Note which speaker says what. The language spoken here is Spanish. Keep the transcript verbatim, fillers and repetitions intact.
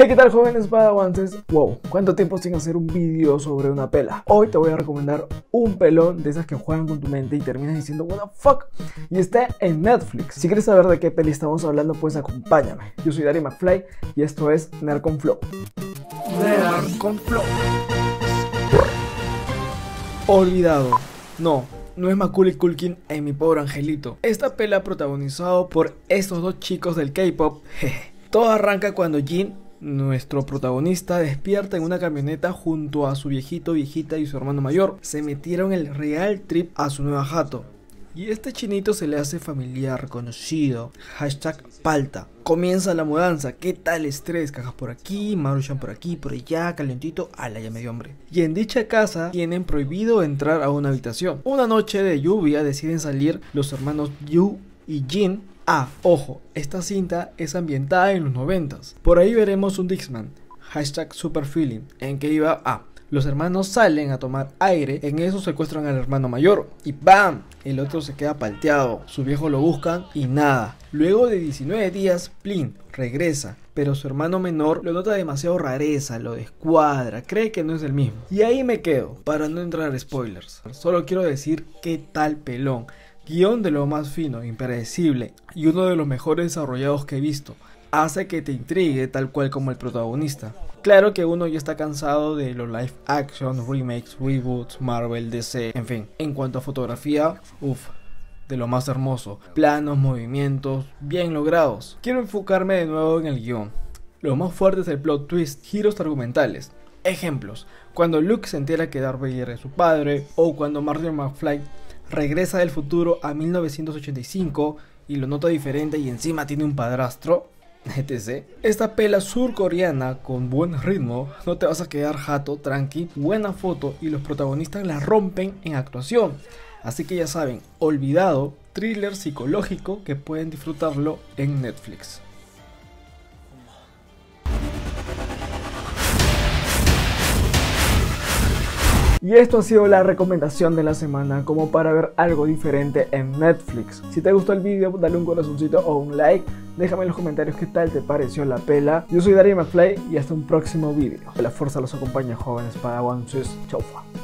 Speaker 1: Hey, ¿qué tal, jóvenes padawances? Wow, ¿cuánto tiempo sin hacer un vídeo sobre una pela? Hoy te voy a recomendar un pelón de esas que juegan con tu mente y terminas diciendo what the fuck, y está en Netflix. Si quieres saber de qué peli estamos hablando, pues acompáñame. Yo soy Dari McFly y esto es Nerd con Flow. Nerd con Flow. Olvidado. No, no es Macaulay Culkin en Mi Pobre Angelito. Esta pela protagonizado por estos dos chicos del K-pop. Todo arranca cuando Jin, nuestro protagonista, despierta en una camioneta junto a su viejito, viejita y su hermano mayor. Se metieron el real trip a su nueva jato. Y este chinito se le hace familiar, conocido. Hashtag palta. Comienza la mudanza. ¿Qué tal estrés? Cajas por aquí, Maruchan por aquí, por allá, calentito. Ala, ya me dio hambre. Y en dicha casa tienen prohibido entrar a una habitación. Una noche de lluvia deciden salir los hermanos Yu y Jin. Ah, ojo, esta cinta es ambientada en los noventas. Por ahí veremos un Dixman. Hashtag superfeeling. En que iba a... Ah, los hermanos salen a tomar aire, en eso secuestran al hermano mayor y ¡bam! El otro se queda palteado, su viejo lo buscan y nada. Luego de diecinueve días, Plin regresa, pero su hermano menor lo nota demasiado rareza, lo descuadra, cree que no es el mismo. Y ahí me quedo, para no entrar a spoilers. Solo quiero decir qué tal pelón. Guión de lo más fino, impredecible y uno de los mejores desarrollados que he visto. Hace que te intrigue tal cual como el protagonista. Claro que uno ya está cansado de los live action, remakes, reboots, Marvel, D C, en fin. En cuanto a fotografía, uff, de lo más hermoso. Planos, movimientos, bien logrados. Quiero enfocarme de nuevo en el guión. Lo más fuerte es el plot twist, giros argumentales. Ejemplos, cuando Luke se entera que Darth Vader es su padre, o cuando Marty McFly regresa del futuro a mil novecientos ochenta y cinco y lo nota diferente y encima tiene un padrastro, etcétera. Esta pela surcoreana con buen ritmo, no te vas a quedar jato, tranqui, buena foto y los protagonistas la rompen en actuación. Así que ya saben, Olvidado, thriller psicológico que pueden disfrutarlo en Netflix. Y esto ha sido la recomendación de la semana, como para ver algo diferente en Netflix. Si te gustó el video, dale un corazoncito o un like. Déjame en los comentarios qué tal te pareció la pela. Yo soy Dari McFly y hasta un próximo video. Que la fuerza los acompañe, jóvenes padawances. Chau.